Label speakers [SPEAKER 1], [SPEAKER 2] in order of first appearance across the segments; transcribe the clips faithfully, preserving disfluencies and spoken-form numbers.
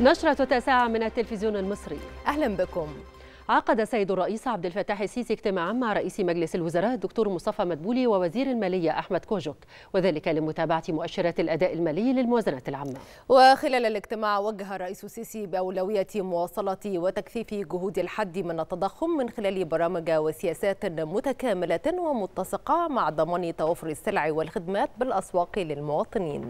[SPEAKER 1] نشرة التاسعة من التلفزيون المصري.
[SPEAKER 2] أهلا بكم.
[SPEAKER 1] عقد السيد الرئيس عبد الفتاح السيسي اجتماعا مع رئيس مجلس الوزراء الدكتور مصطفى مدبولي ووزير المالية أحمد كوجك، وذلك لمتابعة مؤشرات الأداء المالي للموازنة العامة.
[SPEAKER 2] وخلال الاجتماع وجه الرئيس السيسي بأولوية مواصلة وتكثيف جهود الحد من التضخم من خلال برامج وسياسات متكاملة ومتسقة مع ضمان توفر السلع والخدمات بالأسواق للمواطنين.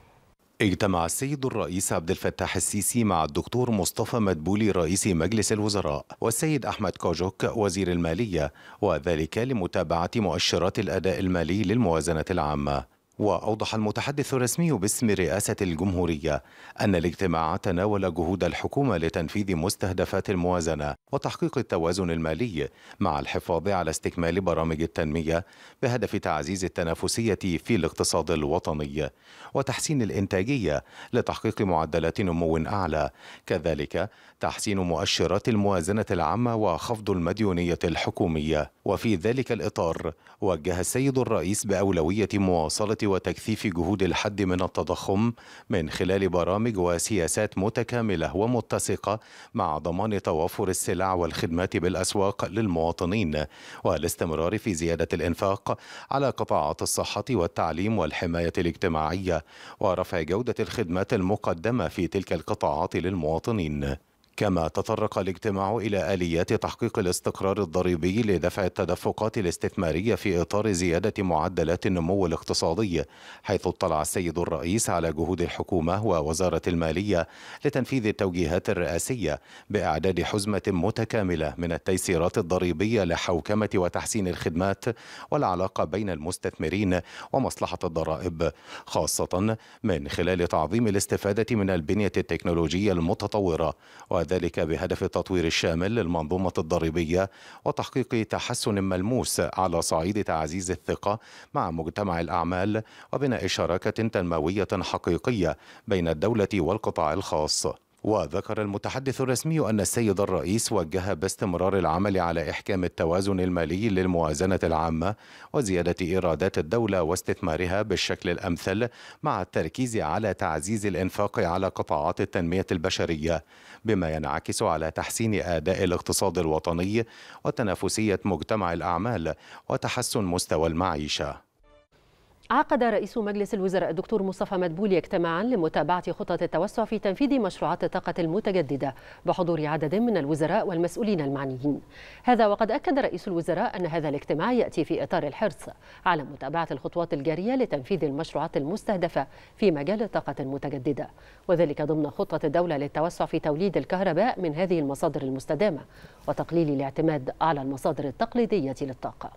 [SPEAKER 3] اجتمع السيد الرئيس عبد الفتاح السيسي مع الدكتور مصطفى مدبولي رئيس مجلس الوزراء والسيد أحمد كوجك وزير المالية، وذلك لمتابعة مؤشرات الأداء المالي للموازنة العامة. وأوضح المتحدث الرسمي باسم رئاسة الجمهورية أن الاجتماع تناول جهود الحكومة لتنفيذ مستهدفات الموازنة وتحقيق التوازن المالي مع الحفاظ على استكمال برامج التنمية بهدف تعزيز التنافسية في الاقتصاد الوطني وتحسين الإنتاجية لتحقيق معدلات نمو أعلى، كذلك تحسين مؤشرات الموازنة العامة وخفض المديونية الحكومية. وفي ذلك الإطار وجه السيد الرئيس بأولوية مواصلة وتكثيف جهود الحد من التضخم من خلال برامج وسياسات متكاملة ومتسقة مع ضمان توافر السلع والخدمات بالأسواق للمواطنين، والاستمرار في زيادة الإنفاق على قطاعات الصحة والتعليم والحماية الاجتماعية ورفع جودة الخدمات المقدمة في تلك القطاعات للمواطنين. كما تطرق الاجتماع إلى آليات تحقيق الاستقرار الضريبي لدفع التدفقات الاستثمارية في إطار زيادة معدلات النمو الاقتصادي، حيث اطلع السيد الرئيس على جهود الحكومة ووزارة المالية لتنفيذ التوجيهات الرئاسية بإعداد حزمة متكاملة من التيسيرات الضريبية لحوكمة وتحسين الخدمات والعلاقة بين المستثمرين ومصلحة الضرائب، خاصة من خلال تعظيم الاستفادة من البنية التكنولوجية المتطورة، وذلك بهدف التطوير الشامل للمنظومة الضريبية وتحقيق تحسن ملموس على صعيد تعزيز الثقة مع مجتمع الأعمال وبناء شراكة تنموية حقيقية بين الدولة والقطاع الخاص. وذكر المتحدث الرسمي أن السيد الرئيس وجه باستمرار العمل على إحكام التوازن المالي للموازنة العامة وزيادة إيرادات الدولة واستثمارها بالشكل الأمثل مع التركيز على تعزيز الإنفاق على قطاعات التنمية البشرية، بما ينعكس على تحسين أداء الاقتصاد الوطني وتنافسية مجتمع الأعمال وتحسن مستوى المعيشة.
[SPEAKER 1] عقد رئيس مجلس الوزراء الدكتور مصطفى مدبولي اجتماعا لمتابعة خطط التوسع في تنفيذ مشروعات الطاقة المتجددة بحضور عدد من الوزراء والمسؤولين المعنيين. هذا وقد أكد رئيس الوزراء أن هذا الاجتماع يأتي في إطار الحرص على متابعة الخطوات الجارية لتنفيذ المشروعات المستهدفة في مجال الطاقة المتجددة، وذلك ضمن خطة الدولة للتوسع في توليد الكهرباء من هذه المصادر المستدامة وتقليل الاعتماد على المصادر التقليدية للطاقة.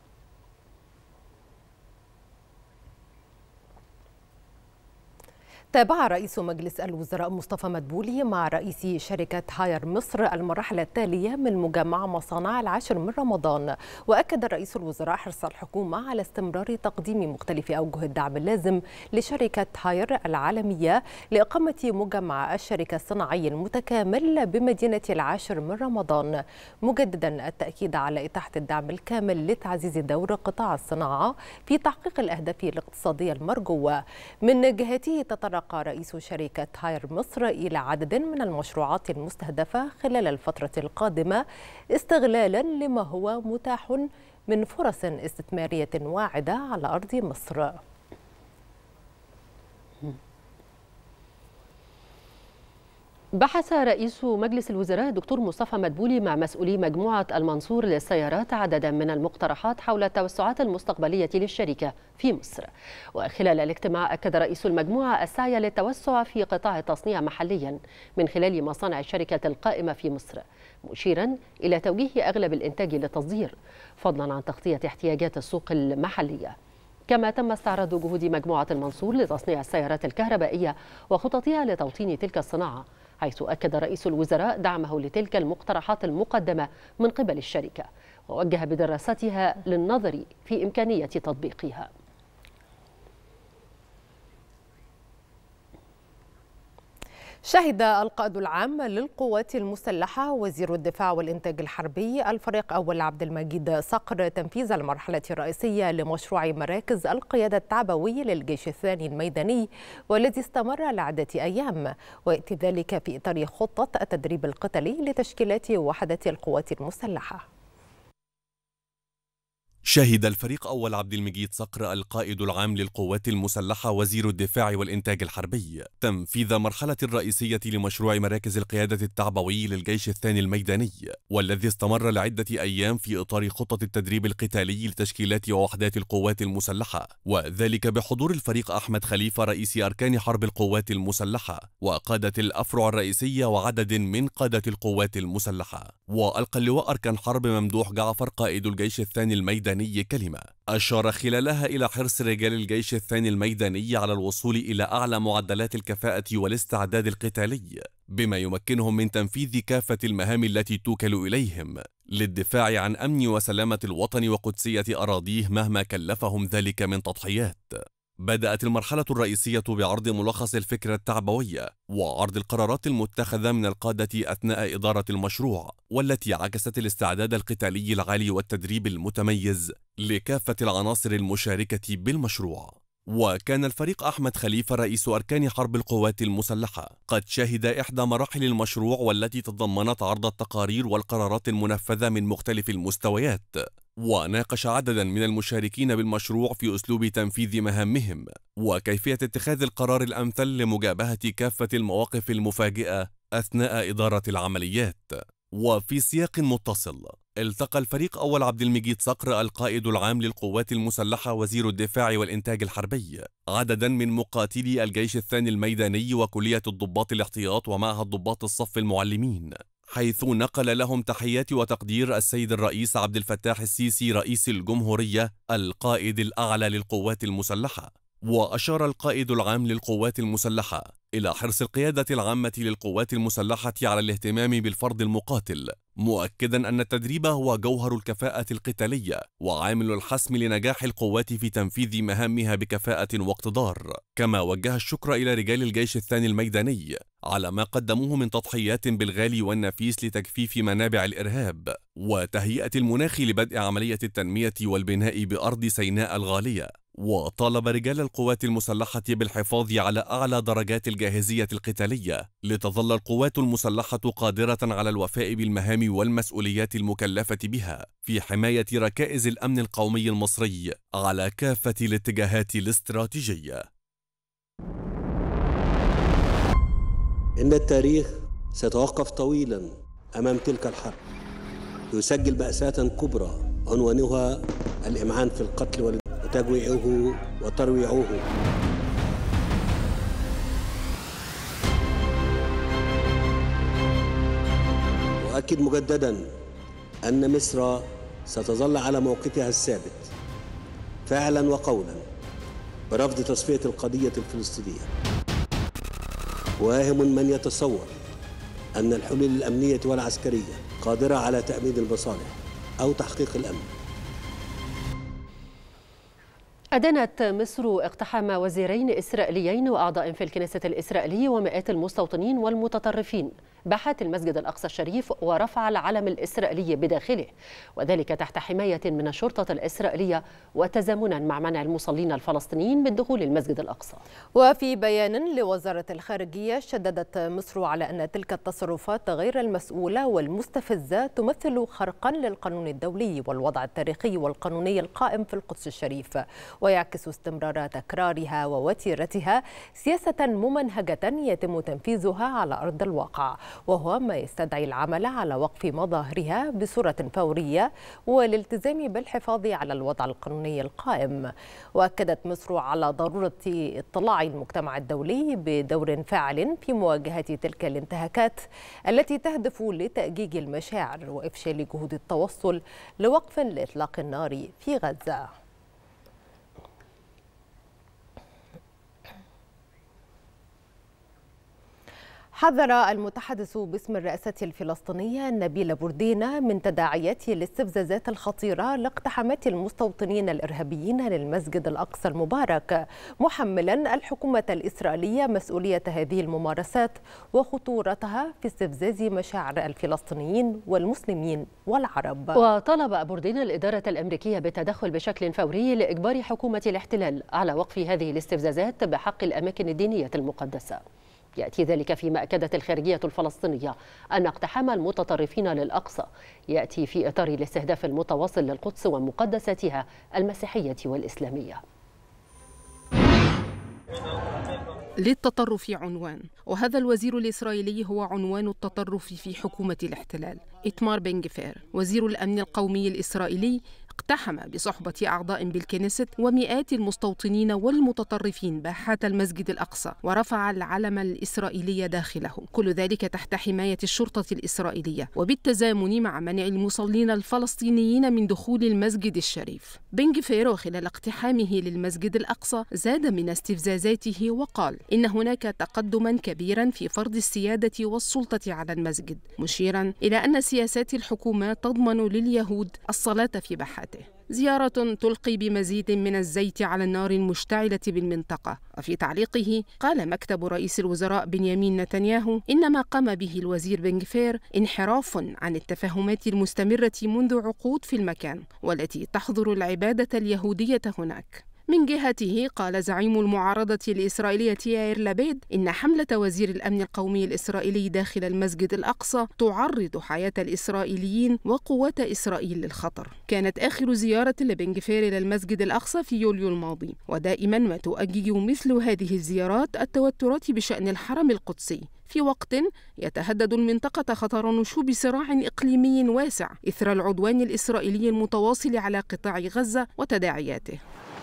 [SPEAKER 2] تابع رئيس مجلس الوزراء مصطفى مدبولي مع رئيس شركة هاير مصر المرحلة التالية من مجمع مصانع العاشر من رمضان، وأكد رئيس الوزراء حرص الحكومة على استمرار تقديم مختلف أوجه الدعم اللازم لشركة هاير العالمية لإقامة مجمع الشركة الصناعي المتكامل بمدينة العاشر من رمضان، مجددا التأكيد على إتاحة الدعم الكامل لتعزيز دور قطاع الصناعة في تحقيق الأهداف الاقتصادية المرجوة. من جهته تطرق رئيس شركة هاير مصر إلى عدد من المشروعات المستهدفة خلال الفترة القادمة استغلالا لما هو متاح من فرص استثمارية واعدة على أرض مصر.
[SPEAKER 1] بحث رئيس مجلس الوزراء الدكتور مصطفى مدبولي مع مسؤولي مجموعة المنصور للسيارات عددا من المقترحات حول التوسعات المستقبلية للشركة في مصر. وخلال الاجتماع أكد رئيس المجموعة السعي للتوسع في قطاع التصنيع محليا من خلال مصانع الشركة القائمة في مصر، مشيرا إلى توجيه أغلب الإنتاج للتصدير فضلا عن تغطية احتياجات السوق المحلية. كما تم استعراض جهود مجموعة المنصور لتصنيع السيارات الكهربائية وخططها لتوطين تلك الصناعة، حيث أكد رئيس الوزراء دعمه لتلك المقترحات المقدمة من قبل الشركة، ووجه بدراستها للنظر في إمكانية تطبيقها.
[SPEAKER 2] شهد القائد العام للقوات المسلحة وزير الدفاع والإنتاج الحربي الفريق أول عبد المجيد صقر تنفيذ المرحلة الرئيسية لمشروع مراكز القيادة التعبوي للجيش الثاني الميداني، والذي استمر لعدة أيام، ويأتي ذلك في إطار خطة التدريب القتالي لتشكيلات وحدات القوات المسلحة.
[SPEAKER 4] شهد الفريق أول عبد المجيد صقر القائد العام للقوات المسلحة وزير الدفاع والإنتاج الحربي تنفيذ مرحلة الرئيسية لمشروع مراكز القيادة التعبوي للجيش الثاني الميداني، والذي استمر لعدة أيام في إطار خطة التدريب القتالي لتشكيلات ووحدات القوات المسلحة، وذلك بحضور الفريق أحمد خليفة رئيس أركان حرب القوات المسلحة وقادة الأفرع الرئيسية وعدد من قادة القوات المسلحة. وألقى اللواء أركان حرب ممدوح جعفر قائد الجيش الثاني الميداني كلمة أشار خلالها إلى حرص رجال الجيش الثاني الميداني على الوصول إلى أعلى معدلات الكفاءة والاستعداد القتالي، بما يمكنهم من تنفيذ كافة المهام التي توكل إليهم للدفاع عن أمن وسلامة الوطن وقدسية أراضيه مهما كلفهم ذلك من تضحيات. بدأت المرحلة الرئيسية بعرض ملخص الفكرة التعبوية وعرض القرارات المتخذة من القادة أثناء إدارة المشروع، والتي عكست الاستعداد القتالي العالي والتدريب المتميز لكافة العناصر المشاركة بالمشروع. وكان الفريق أحمد خليفة رئيس أركان حرب القوات المسلحة قد شهد إحدى مراحل المشروع، والتي تضمنت عرض التقارير والقرارات المنفذة من مختلف المستويات، وناقش عددا من المشاركين بالمشروع في أسلوب تنفيذ مهامهم وكيفية اتخاذ القرار الأمثل لمجابهة كافة المواقف المفاجئة أثناء إدارة العمليات. وفي سياق متصل، التقى الفريق أول عبد المجيد صقر القائد العام للقوات المسلحة وزير الدفاع والإنتاج الحربي عددا من مقاتلي الجيش الثاني الميداني وكلية الضباط الاحتياط ومعهد ضباط الصف المعلمين، حيث نقل لهم تحيات وتقدير السيد الرئيس عبد الفتاح السيسي رئيس الجمهورية القائد الأعلى للقوات المسلحة. وأشار القائد العام للقوات المسلحة إلى حرص القيادة العامة للقوات المسلحة على الاهتمام بالفرد المقاتل، مؤكدا أن التدريب هو جوهر الكفاءة القتالية وعامل الحسم لنجاح القوات في تنفيذ مهامها بكفاءة واقتدار. كما وجه الشكر إلى رجال الجيش الثاني الميداني على ما قدموه من تضحيات بالغالي والنفيس لتجفيف منابع الإرهاب وتهيئة المناخ لبدء عملية التنمية والبناء بأرض سيناء الغالية. وطالب رجال القوات المسلحة بالحفاظ على أعلى درجات الجاهزية القتالية لتظل القوات المسلحة قادرة على الوفاء بالمهام والمسؤوليات المكلفة بها في حماية ركائز الأمن القومي المصري على كافة الاتجاهات الاستراتيجية.
[SPEAKER 5] إن التاريخ سيتوقف طويلا أمام تلك الحرب، يسجل مأساة كبرى عنوانها الإمعان في القتل وتجويعه وترويعه. وأكد مجددا أن مصر ستظل على موقفها الثابت فعلا وقولا برفض تصفية القضية الفلسطينية. واهم من يتصور أن الحلول الأمنية والعسكرية قادرة على تأمين المصالح أو تحقيق الأمن.
[SPEAKER 1] أدانت مصر اقتحام وزيرين إسرائيليين وأعضاء في الكنيسة الإسرائيلية ومئات المستوطنين والمتطرفين باحات المسجد الأقصى الشريف ورفع العلم الإسرائيلي بداخله، وذلك تحت حماية من الشرطة الإسرائيلية وتزامنا مع منع المصلين الفلسطينيين من دخول المسجد الأقصى.
[SPEAKER 2] وفي بيان لوزارة الخارجية شددت مصر على أن تلك التصرفات غير المسؤولة والمستفزة تمثل خرقا للقانون الدولي والوضع التاريخي والقانوني القائم في القدس الشريف، ويعكس استمرار تكرارها ووتيرتها سياسة ممنهجة يتم تنفيذها على أرض الواقع، وهو ما يستدعي العمل على وقف مظاهرها بصورة فورية والالتزام بالحفاظ على الوضع القانوني القائم. وأكدت مصر على ضرورة اطلاع المجتمع الدولي بدور فاعل في مواجهة تلك الانتهاكات التي تهدف لتأجيج المشاعر وإفشال جهود التوصل لوقف لإطلاق النار في غزة. حذر المتحدث باسم الرئاسة الفلسطينية نبيل بردينة من تداعيات الاستفزازات الخطيرة لاقتحامات المستوطنين الإرهابيين للمسجد الأقصى المبارك، محملا الحكومة الإسرائيلية مسؤولية هذه الممارسات وخطورتها في استفزاز مشاعر الفلسطينيين والمسلمين والعرب.
[SPEAKER 1] وطلب بردينة الإدارة الأمريكية بالتدخل بشكل فوري لإجبار حكومة الاحتلال على وقف هذه الاستفزازات بحق الأماكن الدينية المقدسة. يأتي ذلك فيما أكدت الخارجية الفلسطينية أن اقتحام المتطرفين للأقصى يأتي في إطار الاستهداف المتواصل للقدس ومقدساتها المسيحية والإسلامية.
[SPEAKER 6] للتطرف عنوان، وهذا الوزير الإسرائيلي هو عنوان التطرف في حكومة الاحتلال. إيتمار بن غفير وزير الأمن القومي الإسرائيلي اقتحم بصحبة أعضاء بالكنيست ومئات المستوطنين والمتطرفين باحات المسجد الأقصى ورفع العلم الإسرائيلي داخله، كل ذلك تحت حماية الشرطة الإسرائيلية وبالتزامن مع منع المصلين الفلسطينيين من دخول المسجد الشريف. بن غفير وخلال اقتحامه للمسجد الأقصى زاد من استفزازاته وقال إن هناك تقدما كبيرا في فرض السيادة والسلطة على المسجد، مشيرا إلى أن سياسات الحكومة تضمن لليهود الصلاة في باحاته. زيارة تلقي بمزيد من الزيت على النار المشتعلة بالمنطقة. وفي تعليقه قال مكتب رئيس الوزراء بنيامين نتنياهو إن ما قام به الوزير بن غفير انحراف عن التفاهمات المستمرة منذ عقود في المكان والتي تحظر العبادة اليهودية هناك. من جهته قال زعيم المعارضة الإسرائيلية يائير لبيد إن حملة وزير الأمن القومي الإسرائيلي داخل المسجد الأقصى تعرض حياة الإسرائيليين وقوات إسرائيل للخطر. كانت آخر زيارة لبن غفير إلى المسجد الأقصى في يوليو الماضي، ودائما ما تؤجج مثل هذه الزيارات التوترات بشأن الحرم القدسي في وقت يتهدد المنطقة خطر نشوب صراع إقليمي واسع إثر العدوان الإسرائيلي المتواصل على قطاع غزة وتداعياته.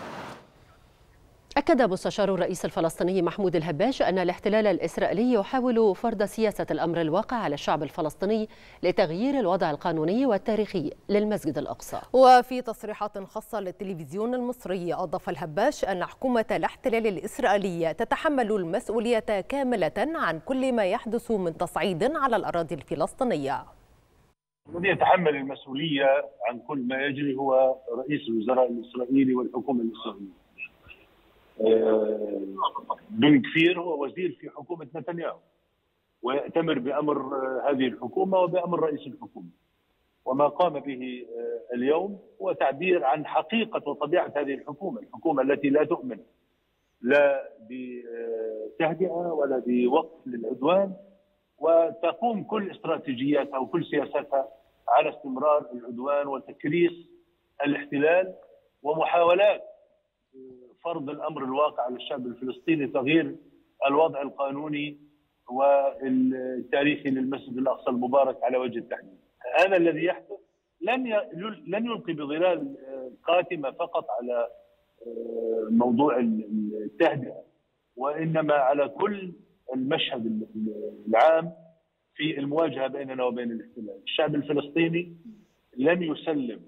[SPEAKER 1] أكد مستشار الرئيس الفلسطيني محمود الهباش أن الاحتلال الإسرائيلي يحاول فرض سياسة الأمر الواقع على الشعب الفلسطيني لتغيير الوضع القانوني والتاريخي للمسجد الأقصى.
[SPEAKER 2] وفي تصريحات خاصة للتلفزيون المصري أضاف الهباش أن حكومة الاحتلال الإسرائيلية تتحمل المسؤولية كاملة عن كل ما يحدث من تصعيد على الأراضي الفلسطينية.
[SPEAKER 7] الذي يتحمل المسؤولية عن كل ما يجري هو رئيس الوزراء الإسرائيلي والحكومة الإسرائيلية. بن غفير هو وزير في حكومة نتنياهو ويأتمر بأمر هذه الحكومة وبأمر رئيس الحكومة، وما قام به اليوم هو تعبير عن حقيقة وطبيعة هذه الحكومة، الحكومة التي لا تؤمن لا بتهدئة ولا بوقف للعدوان، وتقوم كل استراتيجياتها وكل سياساتها على استمرار العدوان وتكريس الاحتلال ومحاولات فرض الأمر الواقع على الشعب الفلسطيني، تغيير الوضع القانوني والتاريخي للمسجد الأقصى المبارك على وجه التحديد. هذا الذي يحدث لن لن يلقي بظلال قاتمة فقط على موضوع التهدئة، وإنما على كل المشهد العام في المواجهة بيننا وبين الاحتلال. الشعب الفلسطيني لن يسلم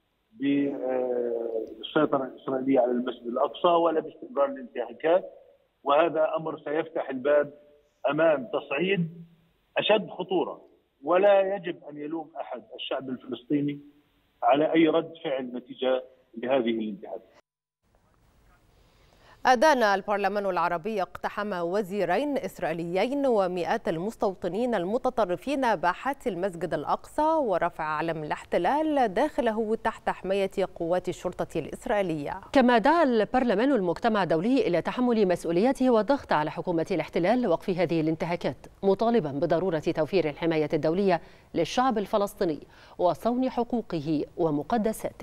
[SPEAKER 7] بالسيطرة الإسرائيلية على المسجد الأقصى ولا باستمرار الانتهاكات، وهذا أمر سيفتح الباب أمام تصعيد أشد خطورة، ولا يجب أن يلوم أحد الشعب الفلسطيني على أي رد فعل نتيجة لهذه الانتهاكات.
[SPEAKER 2] أدان البرلمان العربي اقتحم وزيرين إسرائيليين ومئات المستوطنين المتطرفين باحات المسجد الأقصى ورفع علم الاحتلال داخله تحت حماية قوات الشرطة الإسرائيلية.
[SPEAKER 1] كما دعا البرلمان المجتمع الدولي إلى تحمل مسؤوليته والضغط على حكومة الاحتلال لوقف هذه الانتهاكات، مطالبا بضرورة توفير الحماية الدولية للشعب الفلسطيني وصون حقوقه ومقدساته.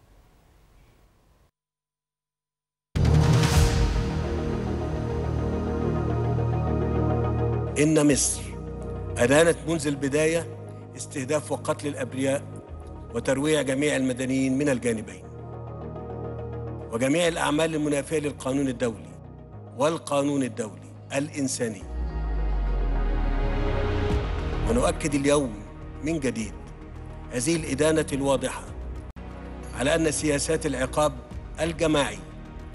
[SPEAKER 5] إن مصر أدانت منذ البداية استهداف وقتل الأبرياء وترويع جميع المدنيين من الجانبين، وجميع الأعمال المنافية للقانون الدولي والقانون الدولي الإنساني. ونؤكد اليوم من جديد هذه الإدانة الواضحة على أن سياسات العقاب الجماعي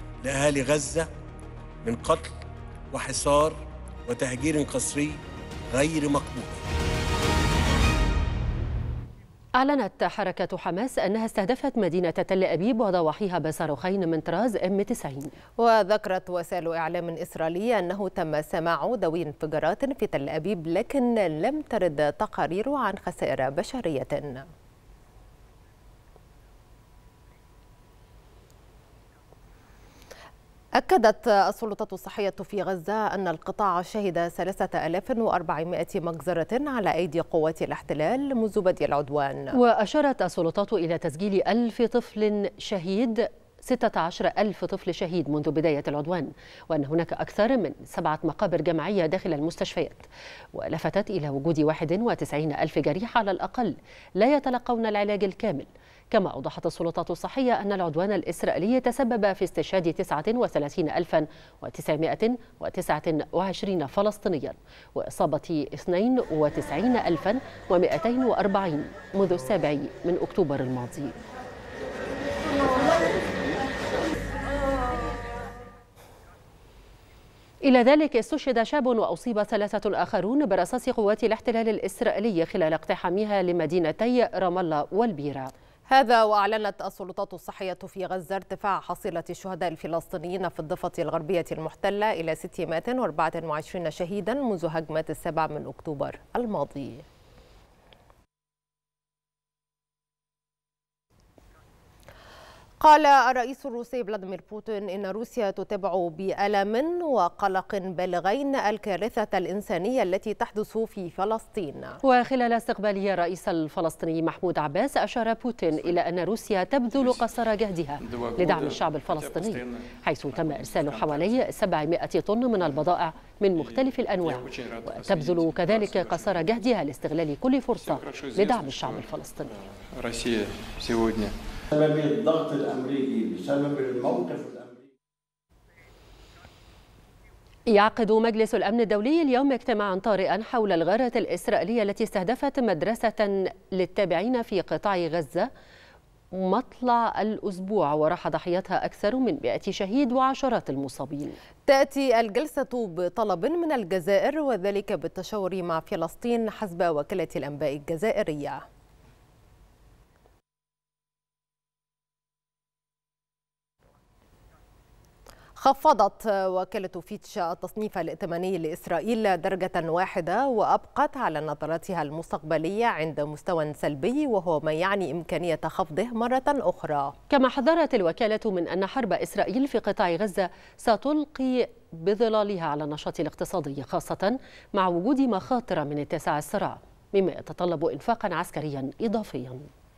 [SPEAKER 5] لأهالي غزة من قتل وحصار وتهجير قسري غير مقبولة.
[SPEAKER 1] أعلنت حركة حماس أنها استهدفت مدينة تل أبيب وضواحيها بصاروخين من طراز إم تسعين.
[SPEAKER 2] وذكرت وسائل إعلام إسرائيلية أنه تم سماع ذوي انفجارات في تل أبيب، لكن لم ترد تقارير عن خسائر بشرية. أكدت السلطات الصحية في غزة أن القطاع شهد ثلاثة آلاف وأربعمائة مجزرة على أيدي قوات الاحتلال منذ بدء العدوان.
[SPEAKER 1] وأشارت السلطات إلى تسجيل ألف طفل شهيد ستة عشر ألف طفل شهيد منذ بداية العدوان، وأن هناك أكثر من سبعة مقابر جماعية داخل المستشفيات، ولفتت إلى وجود واحد وتسعين ألف جريح على الأقل لا يتلقون العلاج الكامل. كما أوضحت السلطات الصحية أن العدوان الإسرائيلي تسبب في استشهاد تسعة وثلاثين ألفا وتسعمائة وتسعة وعشرين فلسطينيا وإصابة اثنين وتسعين ألفا ومائتين وأربعين منذ السابع من أكتوبر الماضي. إلى ذلك استشهد شاب وأصيب ثلاثة آخرون برصاص قوات الاحتلال الإسرائيلي خلال اقتحامها لمدينتي رام الله والبيرة.
[SPEAKER 2] هذا وأعلنت السلطات الصحية في غزة ارتفاع حصيلة الشهداء الفلسطينيين في الضفة الغربية المحتلة إلى ستمائة وأربعة وعشرين شهيدا منذ هجمات السابع من أكتوبر الماضي. قال الرئيس الروسي فلاديمير بوتين إن روسيا تتابع بألم وقلق بالغين الكارثة الإنسانية التي تحدث في فلسطين.
[SPEAKER 1] وخلال استقباله الرئيس الفلسطيني محمود عباس، أشار بوتين إلى أن روسيا تبذل قصارى جهدها لدعم الشعب الفلسطيني، حيث تم إرسال حوالي سبعمائة طن من البضائع من مختلف الأنواع، وتبذل كذلك قصارى جهدها لاستغلال كل فرصة لدعم الشعب الفلسطيني.
[SPEAKER 8] بسبب الضغط الأمريكي، بسبب الموقف الأمريكي.
[SPEAKER 1] يعقد مجلس الأمن الدولي اليوم اجتماعا طارئا حول الغارة الإسرائيلية التي استهدفت مدرسة للتابعين في قطاع غزة مطلع الأسبوع، وراح ضحيتها أكثر من مائة شهيد وعشرات المصابين.
[SPEAKER 2] تأتي الجلسة بطلب من الجزائر، وذلك بالتشاور مع فلسطين حسب وكالة الأنباء الجزائرية. خفضت وكالة فيتش التصنيف الائتماني لإسرائيل درجة واحدة، وأبقت على نظرتها المستقبلية عند مستوى سلبي، وهو ما يعني إمكانية خفضه مرة أخرى.
[SPEAKER 1] كما حذرت الوكالة من أن حرب إسرائيل في قطاع غزة ستلقي بظلالها على النشاط الاقتصادي، خاصة مع وجود مخاطر من اتساع الصراع، مما يتطلب إنفاقا عسكريا إضافيا.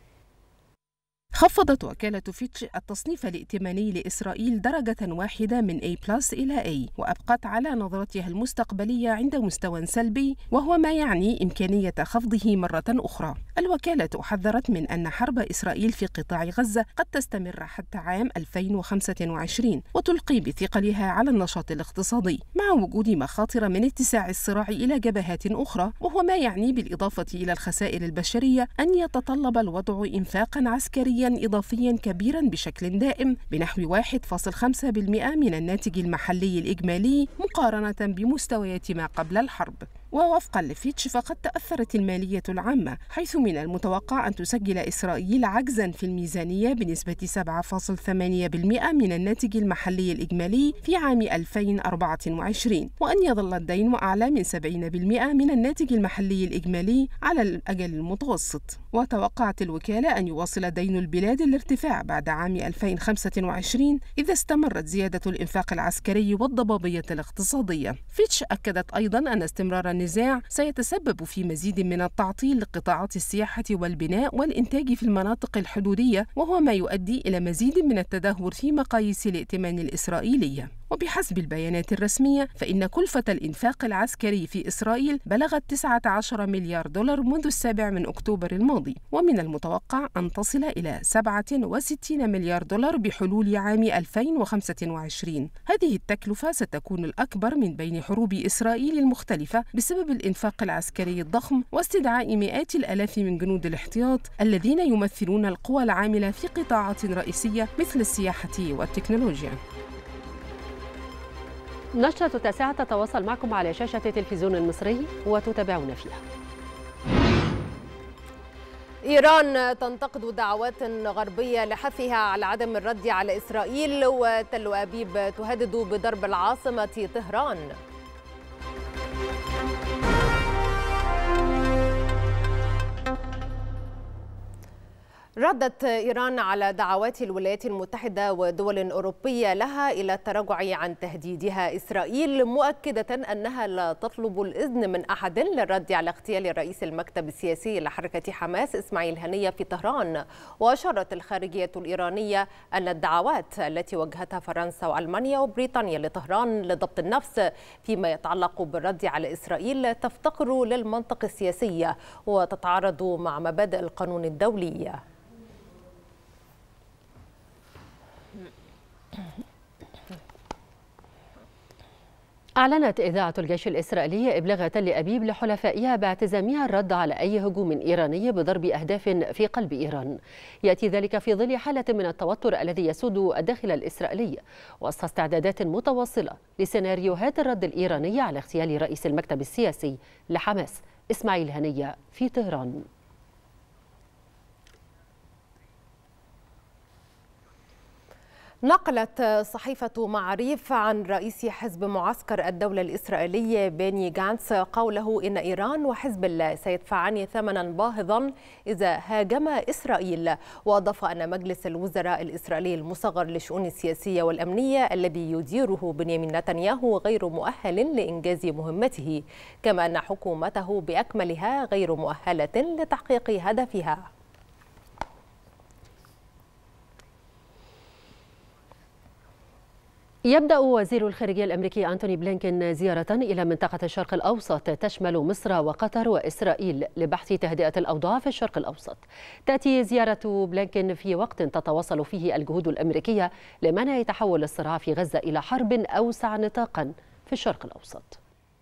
[SPEAKER 6] خفضت وكالة فيتش التصنيف الائتماني لإسرائيل درجة واحدة من A بلس إلى A، وأبقت على نظرتها المستقبلية عند مستوى سلبي، وهو ما يعني إمكانية خفضه مرة أخرى. الوكالة حذرت من أن حرب إسرائيل في قطاع غزة قد تستمر حتى عام ألفين وخمسة وعشرين، وتلقي بثقلها على النشاط الاقتصادي، مع وجود مخاطر من اتساع الصراع إلى جبهات أخرى، وهو ما يعني بالإضافة إلى الخسائر البشرية أن يتطلب الوضع إنفاقا عسكريا إضافيا كبيرا بشكل دائم بنحو واحد فاصلة خمسة بالمئة من الناتج المحلي الإجمالي مقارنة بمستويات ما قبل الحرب. ووفقا لفيتش فقد تأثرت المالية العامة، حيث من المتوقع أن تسجل إسرائيل عجزا في الميزانية بنسبة سبعة فاصلة ثمانية بالمئة من الناتج المحلي الإجمالي في عام ألفين وأربعة وعشرين، وأن يظل الدين أعلى من سبعين بالمئة من الناتج المحلي الإجمالي على الأجل المتوسط. وتوقعت الوكالة أن يواصل دين البلاد الارتفاع بعد عام ألفين وخمسة وعشرين إذا استمرت زيادة الإنفاق العسكري والضبابية الاقتصادية. فيتش أكدت أيضا أن استمرار النزاع سيتسبب في مزيد من التعطيل لقطاعات السياحة والبناء والإنتاج في المناطق الحدودية، وهو ما يؤدي إلى مزيد من التدهور في مقاييس الائتمان الإسرائيلية. وبحسب البيانات الرسمية فإن كلفة الإنفاق العسكري في إسرائيل بلغت تسعة عشر مليار دولار منذ السابع من أكتوبر الماضي، ومن المتوقع أن تصل إلى سبعة وستين مليار دولار بحلول عام ألفين وخمسة وعشرين. هذه التكلفة ستكون الأكبر من بين حروب إسرائيل المختلفة بسبب الإنفاق العسكري الضخم واستدعاء مئات الآلاف من جنود الاحتياط الذين يمثلون القوى العاملة في قطاعات رئيسية مثل السياحة والتكنولوجيا.
[SPEAKER 1] نشرة التاسعة تتواصل معكم على شاشة التلفزيون المصري وتتابعون فيها.
[SPEAKER 2] إيران تنتقد دعوات غربية لحثها على عدم الرد على إسرائيل، وتل أبيب تهدد بضرب العاصمة طهران. ردت إيران على دعوات الولايات المتحدة ودول أوروبية لها إلى التراجع عن تهديدها إسرائيل، مؤكدة أنها لا تطلب الإذن من أحد للرد على اغتيال رئيس المكتب السياسي لحركة حماس إسماعيل هنية في طهران. وأشارت الخارجية الإيرانية أن الدعوات التي وجهتها فرنسا وألمانيا وبريطانيا لطهران لضبط النفس فيما يتعلق بالرد على إسرائيل تفتقر للمنطق السياسي وتتعارض مع مبادئ القانون الدولي.
[SPEAKER 1] أعلنت إذاعة الجيش الإسرائيلي إبلاغ تل أبيب لحلفائها باعتزامها الرد على أي هجوم إيراني بضرب أهداف في قلب إيران. يأتي ذلك في ظل حالة من التوتر الذي يسود الداخل الإسرائيلي وسط استعدادات متواصلة لسيناريوهات الرد الإيراني على اغتيال رئيس المكتب السياسي لحماس إسماعيل هنية في طهران.
[SPEAKER 2] نقلت صحيفة معاريف عن رئيس حزب معسكر الدولة الإسرائيلي بيني جانتس قوله إن إيران وحزب الله سيدفعان ثمنا باهظا إذا هاجم إسرائيل. وأضاف أن مجلس الوزراء الإسرائيلي المصغر للشؤون السياسية والأمنية الذي يديره بنيامين نتنياهو غير مؤهل لإنجاز مهمته، كما أن حكومته بأكملها غير مؤهلة لتحقيق هدفها.
[SPEAKER 1] يبدأ وزير الخارجية الأمريكي أنتوني بلينكين زيارة إلى منطقة الشرق الأوسط تشمل مصر وقطر وإسرائيل لبحث تهدئة الأوضاع في الشرق الأوسط. تأتي زيارة بلينكين في وقت تتواصل فيه الجهود الأمريكية لمنع تحول الصراع في غزة إلى حرب أوسع نطاقا في الشرق الأوسط.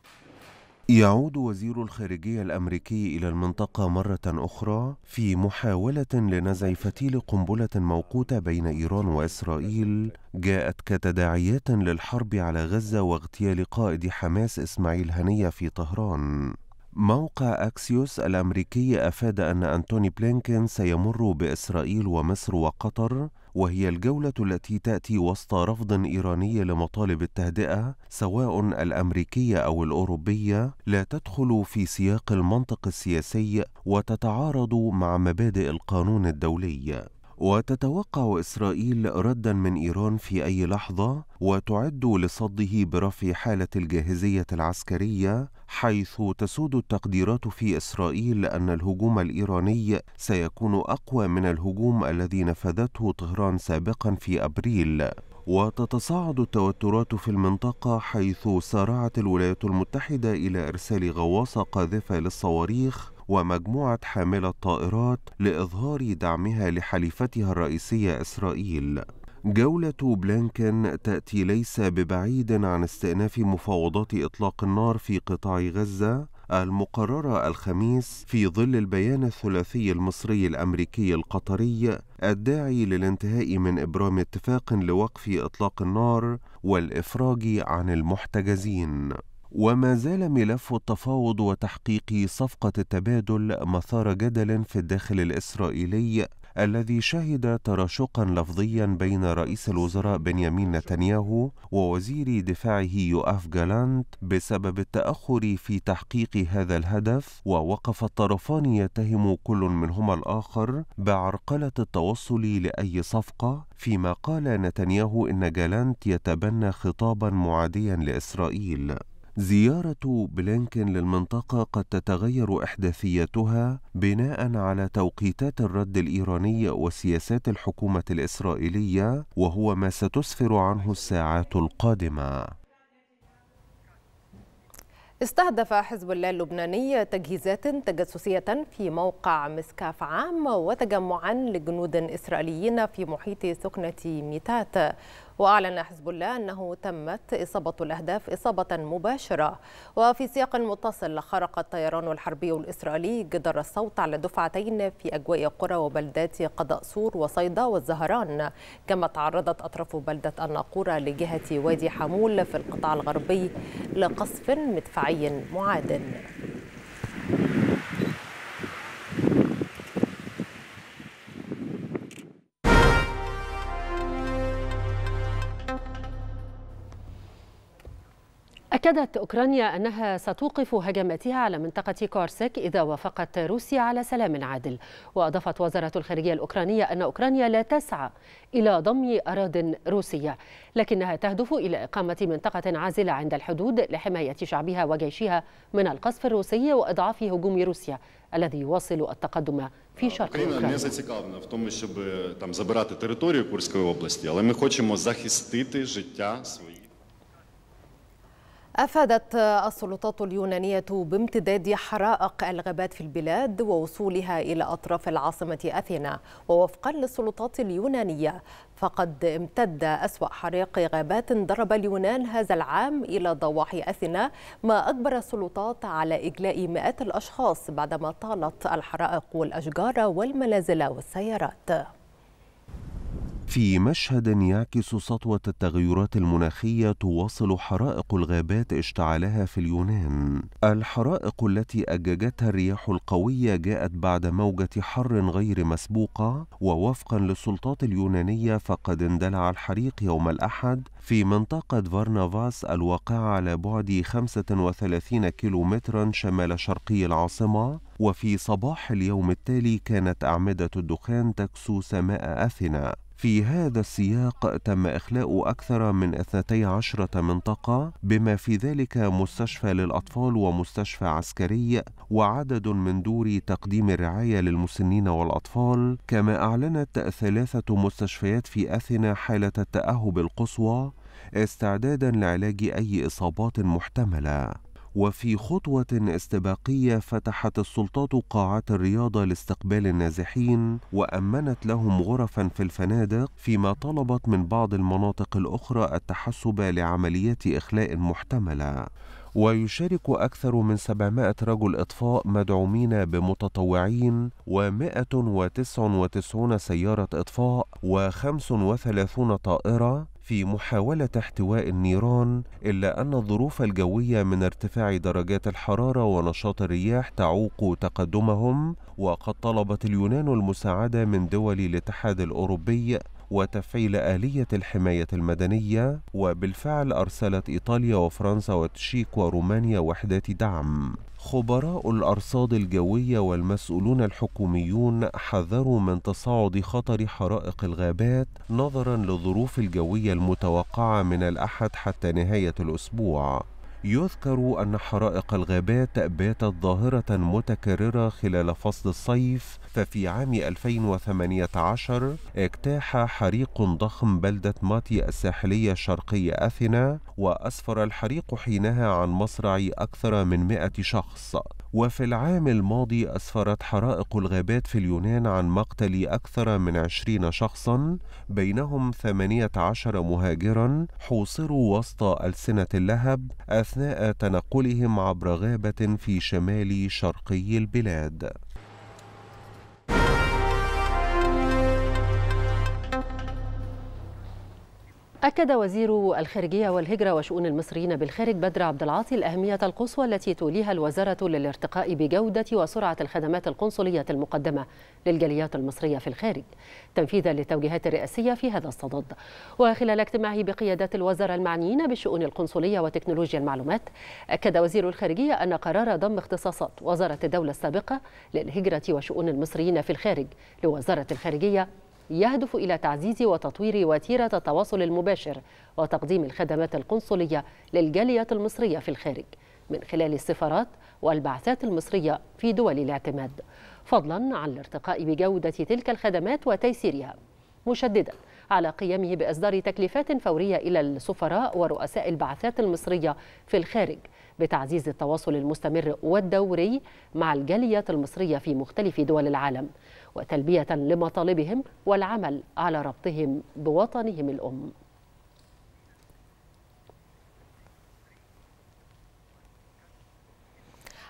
[SPEAKER 9] يعود وزير الخارجية الأمريكي إلى المنطقة مرة أخرى في محاولة لنزع فتيل قنبلة موقوتة بين إيران وإسرائيل جاءت كتداعيات للحرب على غزة واغتيال قائد حماس إسماعيل هنية في طهران. موقع أكسيوس الأمريكي أفاد أن أنتوني بلينكين سيمر بإسرائيل ومصر وقطر، وهي الجولة التي تأتي وسط رفض إيراني لمطالب التهدئة سواء الأمريكية أو الأوروبية لا تدخل في سياق المنطق السياسي وتتعارض مع مبادئ القانون الدولي. وتتوقع إسرائيل ردا من إيران في أي لحظة وتعد لصده برفع حالة الجاهزية العسكرية، حيث تسود التقديرات في إسرائيل أن الهجوم الإيراني سيكون أقوى من الهجوم الذي نفذته طهران سابقا في أبريل. وتتصاعد التوترات في المنطقة حيث سارعت الولايات المتحدة إلى إرسال غواصة قاذفة للصواريخ ومجموعة حاملة طائرات لإظهار دعمها لحليفتها الرئيسية إسرائيل. جولة بلينكين تأتي ليس ببعيد عن استئناف مفاوضات إطلاق النار في قطاع غزة المقررة الخميس في ظل البيان الثلاثي المصري الأمريكي القطري الداعي للانتهاء من إبرام اتفاق لوقف إطلاق النار والإفراج عن المحتجزين. وما زال ملف التفاوض وتحقيق صفقة التبادل مثار جدل في الداخل الإسرائيلي الذي شهد تراشقا لفظيا بين رئيس الوزراء بنيامين نتنياهو ووزير دفاعه يوآف جالانت بسبب التأخر في تحقيق هذا الهدف، ووقف الطرفان يتهم كل منهما الآخر بعرقلة التوصل لأي صفقة، فيما قال نتنياهو إن جالانت يتبنى خطابا معاديا لإسرائيل. زيارة بلينكين للمنطقة قد تتغير إحداثياتها بناء على توقيتات الرد الإيراني وسياسات الحكومة الإسرائيلية، وهو ما ستسفر عنه الساعات القادمة.
[SPEAKER 2] استهدف حزب الله اللبناني تجهيزات تجسسية في موقع مسكاف عام وتجمعا لجنود إسرائيليين في محيط سكنة ميتات. وأعلن حزب الله أنه تمت إصابة الأهداف إصابة مباشرة. وفي سياق متصل خرق الطيران الحربي الإسرائيلي جدار الصوت على دفعتين في أجواء قرى وبلدات قضاء سور وصيدا والزهران، كما تعرضت أطراف بلدة الناقورة لجهة وادي حمول في القطاع الغربي لقصف مدفعي معاد.
[SPEAKER 1] أكدت أوكرانيا أنها ستوقف هجماتها على منطقة كورسك إذا وافقت روسيا على سلام عادل. وأضافت وزارة الخارجية الأوكرانية أن أوكرانيا لا تسعى إلى ضم أراضٍ روسية، لكنها تهدف إلى إقامة منطقة عازلة عند الحدود لحماية شعبها وجيشها من القصف الروسي وإضعاف هجوم روسيا الذي يواصل التقدم في شرق
[SPEAKER 10] Україна
[SPEAKER 1] أوكرانيا.
[SPEAKER 10] не зацікавлена в тому, щоб там забирати територію Курської області, але ми хочемо захистити життя своїх.
[SPEAKER 2] أفادت السلطات اليونانية بامتداد حرائق الغابات في البلاد ووصولها إلى أطراف العاصمة أثينا. ووفقا للسلطات اليونانية فقد امتد أسوأ حريق غابات ضرب اليونان هذا العام إلى ضواحي أثينا، ما أجبر السلطات على إجلاء مئات الأشخاص بعدما طالت الحرائق والأشجار والمنازل والسيارات.
[SPEAKER 9] في مشهد يعكس سطوة التغيرات المناخية، تواصل حرائق الغابات اشتعالها في اليونان. الحرائق التي أججتها الرياح القوية جاءت بعد موجة حر غير مسبوقة، ووفقا للسلطات اليونانية فقد اندلع الحريق يوم الأحد في منطقة فارنافاس الواقعة على بعد خمسة وثلاثين كيلومترا شمال شرقي العاصمة. وفي صباح اليوم التالي كانت أعمدة الدخان تكسو سماء أثينا. في هذا السياق تم إخلاء أكثر من اثنتي عشرة منطقة، بما في ذلك مستشفى للأطفال ومستشفى عسكري وعدد من دور تقديم الرعاية للمسنين والأطفال. كما أعلنت ثلاثة مستشفيات في أثينا حالة التأهب القصوى استعدادا لعلاج أي إصابات محتملة. وفي خطوة استباقية فتحت السلطات قاعات الرياضة لاستقبال النازحين وأمنت لهم غرفا في الفنادق، فيما طلبت من بعض المناطق الأخرى التحسب لعمليات إخلاء محتملة. ويشارك أكثر من سبعمائة رجل إطفاء مدعومين بمتطوعين ومائة وتسعة وتسعين سيارة إطفاء وخمس وثلاثون طائرة في محاولة احتواء النيران، إلا أن الظروف الجوية من ارتفاع درجات الحرارة ونشاط الرياح تعوق تقدمهم. وقد طلبت اليونان المساعدة من دول الاتحاد الأوروبي وتفعيل آلية الحماية المدنية، وبالفعل أرسلت إيطاليا وفرنسا والتشيك ورومانيا وحدات دعم. خبراء الأرصاد الجوية والمسؤولون الحكوميون حذروا من تصاعد خطر حرائق الغابات نظرا للظروف الجوية المتوقعة من الأحد حتى نهاية الأسبوع. يذكر أن حرائق الغابات باتت ظاهرة متكررة خلال فصل الصيف، ففي عام ألفين وثمانية عشر اجتاح حريق ضخم بلدة ماتي الساحلية الشرقية أثينا، وأسفر الحريق حينها عن مصرع أكثر من مئة شخص. وفي العام الماضي أسفرت حرائق الغابات في اليونان عن مقتل أكثر من عشرين شخصا، بينهم ثمانية عشر مهاجرا حوصروا وسط ألسنة اللهب أثناء تنقلهم عبر غابة في شمال شرقي البلاد.
[SPEAKER 1] أكد وزير الخارجية والهجرة وشؤون المصريين بالخارج بدر عبد العاطي الأهمية القصوى التي توليها الوزارة للارتقاء بجودة وسرعة الخدمات القنصلية المقدمة للجاليات المصرية في الخارج، تنفيذا للتوجيهات الرئاسية في هذا الصدد. وخلال اجتماعه بقيادة الوزراء المعنيين بالشؤون القنصلية وتكنولوجيا المعلومات، أكد وزير الخارجية أن قرار ضم اختصاصات وزارة الدولة السابقة للهجرة وشؤون المصريين في الخارج لوزارة الخارجية يهدف إلى تعزيز وتطوير وتيرة التواصل المباشر وتقديم الخدمات القنصلية للجاليات المصرية في الخارج من خلال السفارات والبعثات المصرية في دول الاعتماد، فضلا عن الارتقاء بجودة تلك الخدمات وتيسيرها، مشددا على قيامه بإصدار تكليفات فورية إلى السفراء ورؤساء البعثات المصرية في الخارج بتعزيز التواصل المستمر والدوري مع الجاليات المصرية في مختلف دول العالم، وتلبية لمطالبهم والعمل على ربطهم بوطنهم الأم.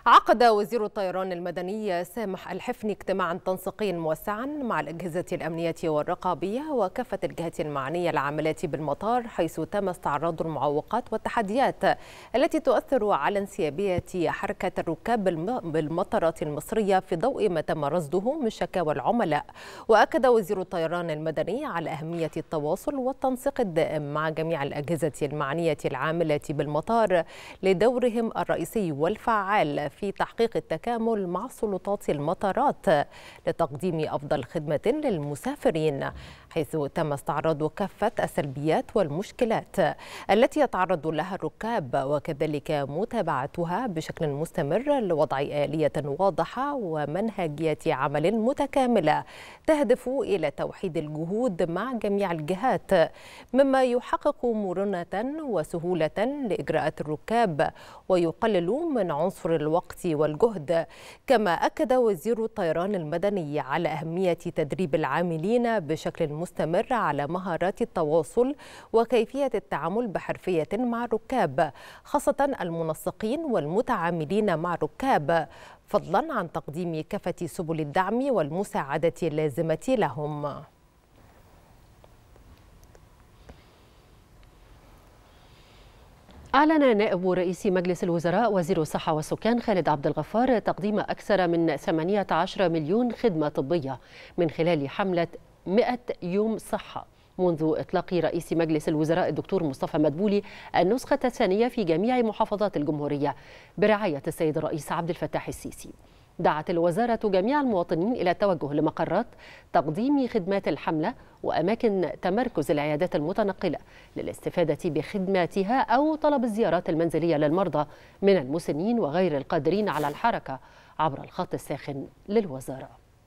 [SPEAKER 2] عقد وزير الطيران المدني سامح الحفني اجتماعا تنسيقيا موسعا مع الأجهزة الأمنية والرقابية وكافة الجهات المعنية العاملات بالمطار، حيث تم استعراض المعوقات والتحديات التي تؤثر على انسيابية حركة الركاب بالمطارات المصرية في ضوء ما تم رصده من شكاوى العملاء. وأكد وزير الطيران المدني على أهمية التواصل والتنسيق الدائم مع جميع الأجهزة المعنية العاملة بالمطار لدورهم الرئيسي والفعال في تحقيق التكامل مع سلطات المطارات لتقديم أفضل خدمة للمسافرين، حيث تم استعراض كافة السلبيات والمشكلات التي يتعرض لها الركاب، وكذلك متابعتها بشكل مستمر لوضع آلية واضحة ومنهجية عمل متكاملة تهدف إلى توحيد الجهود مع جميع الجهات، مما يحقق مرونة وسهولة لإجراءات الركاب ويقلل من عنصر الوقت والجهد. كما أكد وزير الطيران المدني على أهمية تدريب العاملين بشكل مستمر على مهارات التواصل وكيفية التعامل بحرفية مع الركاب، خاصة المنسقين والمتعاملين مع الركاب، فضلا عن تقديم كافة سبل الدعم والمساعدة اللازمة لهم.
[SPEAKER 1] أعلن نائب رئيس مجلس الوزراء وزير الصحة والسكان خالد عبد الغفار تقديم أكثر من ثمانية عشر مليون خدمة طبية من خلال حملة مئة يوم صحة منذ إطلاق رئيس مجلس الوزراء الدكتور مصطفى مدبولي النسخة الثانية في جميع محافظات الجمهورية برعاية السيد الرئيس عبد الفتاح السيسي. دعت الوزارة جميع المواطنين إلى التوجه لمقرات تقديم خدمات الحملة وأماكن تمركز العيادات المتنقلة للاستفادة بخدماتها أو طلب الزيارات المنزلية للمرضى من المسنين وغير القادرين على الحركة عبر الخط الساخن للوزارة.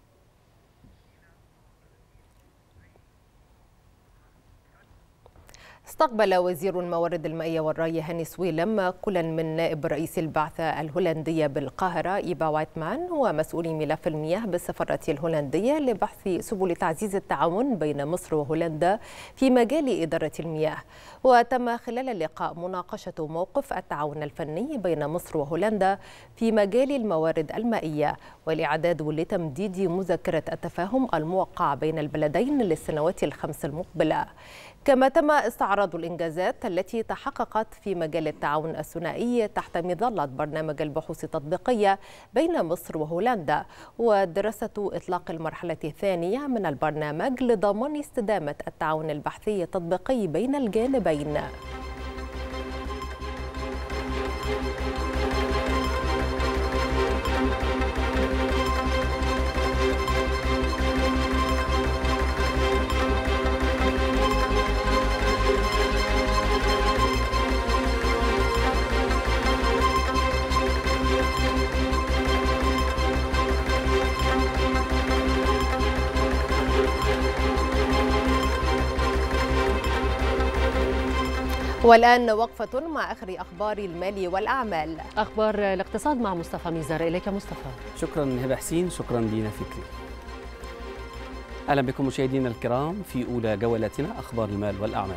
[SPEAKER 2] استقبل وزير الموارد المائية والري هاني سويلم كلا من نائب رئيس البعثة الهولندية بالقاهرة إيبا وايتمان ومسؤولي ملف المياه بالسفارة الهولندية لبحث سبل تعزيز التعاون بين مصر وهولندا في مجال إدارة المياه. وتم خلال اللقاء مناقشة موقف التعاون الفني بين مصر وهولندا في مجال الموارد المائية والإعداد لتمديد مذكرة التفاهم الموقع بين البلدين للسنوات الخمس المقبلة. كما تم استعراض الإنجازات التي تحققت في مجال التعاون الثنائي تحت مظلة برنامج البحوث التطبيقية بين مصر وهولندا ودراسة إطلاق المرحلة الثانية من البرنامج لضمان استدامة التعاون البحثي التطبيقي بين الجانبين. والآن وقفة مع آخر أخبار المال والأعمال.
[SPEAKER 1] أخبار الاقتصاد مع مصطفى ميزار. إليك مصطفى.
[SPEAKER 11] شكرا هبة حسين، شكرا دينا فكري. أهلا بكم مشاهدينا الكرام في أولى جولتنا أخبار المال والأعمال.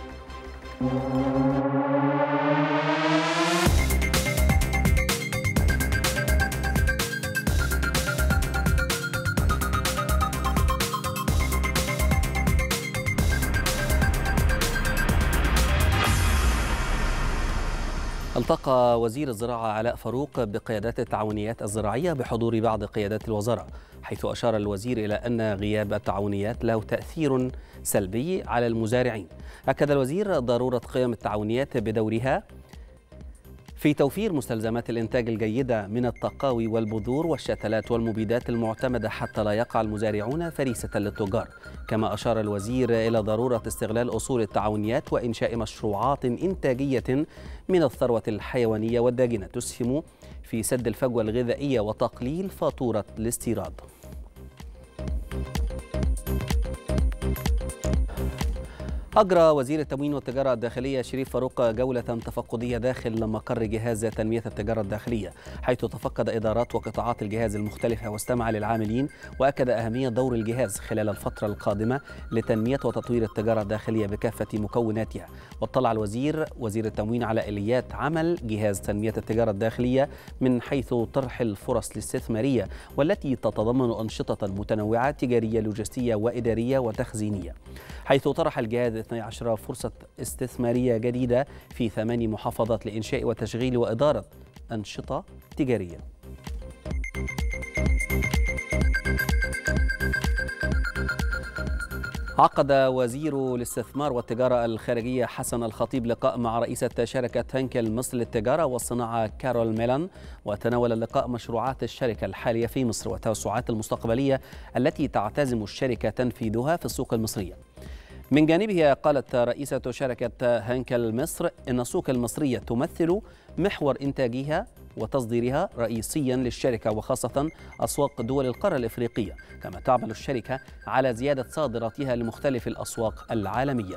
[SPEAKER 11] التقى وزير الزراعة علاء فاروق بقيادات التعاونيات الزراعية بحضور بعض قيادات الوزارة، حيث أشار الوزير إلى أن غياب التعاونيات له تأثير سلبي على المزارعين. أكد الوزير ضرورة قيام التعاونيات بدورها في توفير مستلزمات الإنتاج الجيدة من التقاوي والبذور والشتلات والمبيدات المعتمدة حتى لا يقع المزارعون فريسة للتجار. كما أشار الوزير إلى ضرورة استغلال أصول التعاونيات وإنشاء مشروعات إنتاجية من الثروة الحيوانية والداجنة تسهم في سد الفجوة الغذائية وتقليل فاتورة الاستيراد. أجرى وزير التموين والتجارة الداخلية شريف فاروق جولة تفقدية داخل مقر جهاز تنمية التجارة الداخلية، حيث تفقد إدارات وقطاعات الجهاز المختلفة واستمع للعاملين، وأكد أهمية دور الجهاز خلال الفترة القادمة لتنمية وتطوير التجارة الداخلية بكافة مكوناتها. واطلع الوزير وزير التموين على آليات عمل جهاز تنمية التجارة الداخلية من حيث طرح الفرص الاستثمارية، والتي تتضمن أنشطة متنوعة تجارية لوجستية وإدارية وتخزينية، حيث طرح الجهاز اثنتي عشرة فرصة استثمارية جديدة في ثمان محافظات لإنشاء وتشغيل وإدارة أنشطة تجارية. عقد وزير الاستثمار والتجارة الخارجية حسن الخطيب لقاء مع رئيسة شركة هنكل مصر للتجارة والصناعة كارول ميلان، وتناول اللقاء مشروعات الشركة الحالية في مصر والتوسعات المستقبلية التي تعتزم الشركة تنفيذها في السوق المصرية. من جانبها قالت رئيسة شركة هنكل مصر إن السوق المصرية تمثل محور إنتاجها وتصديرها رئيسيا للشركة، وخاصة أسواق دول القارة الإفريقية، كما تعمل الشركة على زيادة صادراتها لمختلف الأسواق العالمية.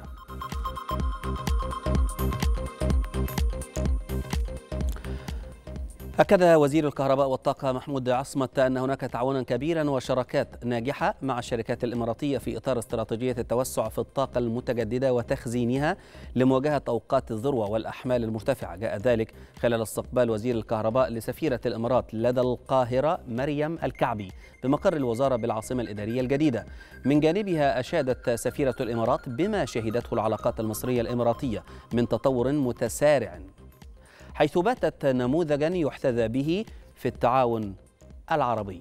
[SPEAKER 11] أكد وزير الكهرباء والطاقة محمود عصمة أن هناك تعاونا كبيرا وشراكات ناجحة مع الشركات الإماراتية في إطار استراتيجية التوسع في الطاقة المتجددة وتخزينها لمواجهة أوقات الذروة والأحمال المرتفعة. جاء ذلك خلال استقبال وزير الكهرباء لسفيرة الإمارات لدى القاهرة مريم الكعبي بمقر الوزارة بالعاصمة الإدارية الجديدة. من جانبها أشادت سفيرة الإمارات بما شهدته العلاقات المصرية الإماراتية من تطور متسارع، حيث باتت نموذجا يحتذى به في التعاون العربي.